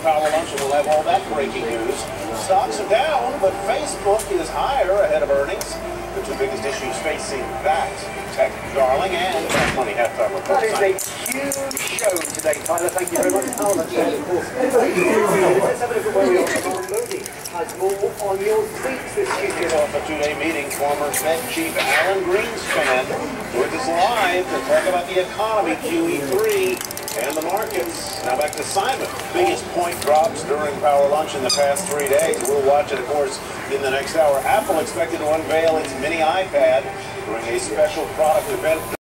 Power Lunch, and we'll have all that breaking news. Stocks are down, but Facebook is higher ahead of earnings. The two biggest issues facing that tech darling and money halftime report. That is a huge show today, Tyler. Thank you very much. Oh, that's of course. Let's have a look at where we are. Moody has more on your tweets this Tuesday. Off a two-day meeting, former Fed Chief Alan Greenspan with us live to talk about the economy, QE3, and the markets. Now back to Simon. Biggest point drops during Power Lunch in the past 3 days. We'll watch it, of course, in the next hour. Apple expected to unveil its mini iPad during a special product event.